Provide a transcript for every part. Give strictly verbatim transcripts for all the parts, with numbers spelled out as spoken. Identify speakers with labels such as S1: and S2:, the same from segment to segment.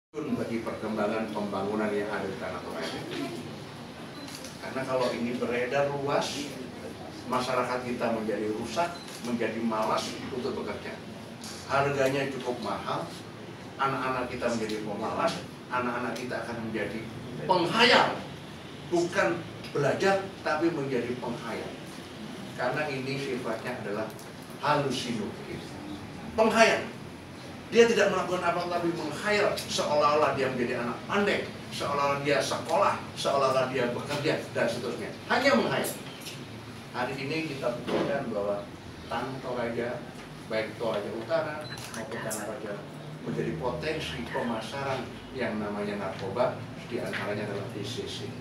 S1: bagi perkembangan pembangunan yang ada di Tanah Toraja. Karena kalau ini beredar luas, masyarakat kita menjadi rusak, menjadi malas untuk bekerja. Harganya cukup mahal, anak-anak kita menjadi pemalas, anak-anak kita akan menjadi penghayal, bukan belajar tapi menjadi penghayal. Karena ini sifatnya adalah halusinogen, penghayal. Dia tidak melakukan apa-apa tapi menghayal seolah-olah dia menjadi anak pandai, seolah-olah dia sekolah, seolah-olah dia bekerja, dan seterusnya. Hanya menghayal. Hari ini kita buktikan bahwa Tanah Toraja, baik Toraja Utara maupun Tanah Toraja, menjadi potensi pemasaran yang namanya narkoba, di antaranya adalah D C C.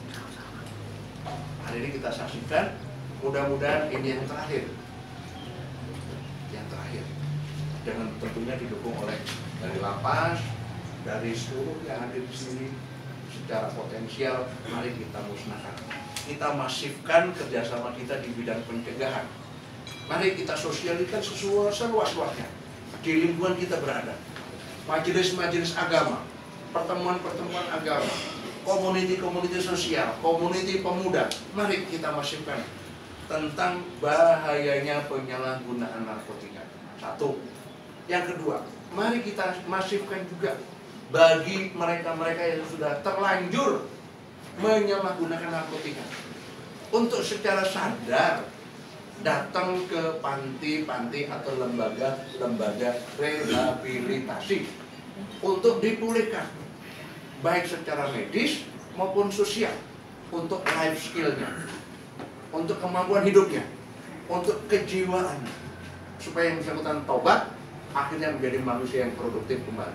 S1: Hari ini kita saksikan, mudah-mudahan ini yang terakhir. Yang terakhir. Dengan tentunya didukung oleh dari lapas, dari seluruh yang ada di sini secara potensial. Mari kita musnahkan, kita masifkan kerjasama kita di bidang pencegahan. Mari kita sosialkan seluas-luasnya di lingkungan kita berada. Majelis-majelis agama, pertemuan-pertemuan agama, komuniti-komuniti sosial, komuniti pemuda. Mari kita masifkan tentang bahayanya penyalahgunaan narkotika. Satu. Yang kedua, mari kita masifkan juga bagi mereka-mereka yang sudah terlanjur menyalahgunakan narkotika untuk secara sadar datang ke panti-panti atau lembaga-lembaga rehabilitasi untuk dipulihkan baik secara medis maupun sosial, untuk life skill-nya, untuk kemampuan hidupnya, untuk kejiwaannya, supaya yang bersangkutan tobat akhirnya menjadi manusia yang produktif kembali.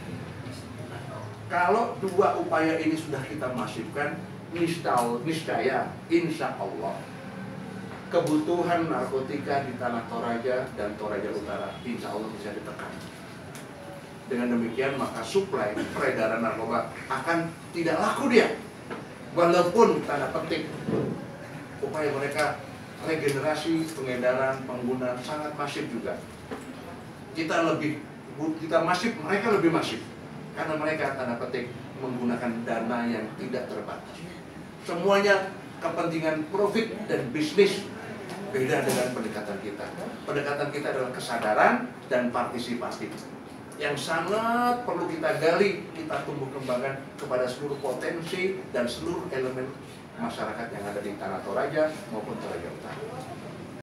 S1: Kalau dua upaya ini sudah kita masifkan, niscaya, insya Allah, kebutuhan narkotika di Tanah Toraja dan Toraja Utara insya Allah bisa ditekan. Dengan demikian maka suplai peredaran narkoba akan tidak laku dia, walaupun tanda petik upaya mereka regenerasi pengedaran pengguna sangat masif juga. Kita lebih, kita masif, mereka lebih masif karena mereka tanda petik menggunakan dana yang tidak terbatas. Semuanya kepentingan profit dan bisnis. Beda dengan pendekatan kita. Pendekatan kita adalah kesadaran dan partisipasi yang sangat perlu kita gali, kita tumbuh kembangkan kepada seluruh potensi dan seluruh elemen masyarakat yang ada di Tanah Toraja maupun Toraja Utara.